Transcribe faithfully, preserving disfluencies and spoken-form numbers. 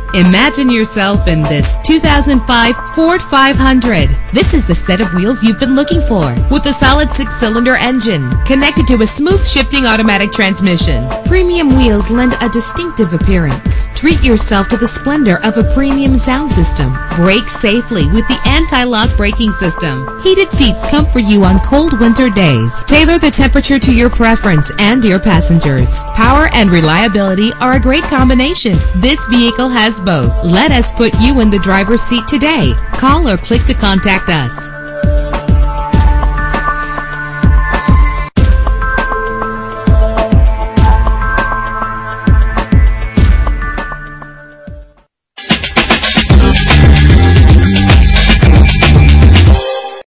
Imagine yourself in this two thousand five Ford five hundred. This is the set of wheels you've been looking for, with a solid six-cylinder engine connected to a smooth shifting automatic transmission. Premium wheels lend a distinctive appearance. Treat yourself to the splendor of a premium sound system. Brake safely with the anti-lock braking system. Heated seats comfort you on cold winter days. Tailor the temperature to your preference and your passengers. Power and reliability are a great combination. This vehicle has both. Let us put you in the driver's seat today. Call or click to contact us.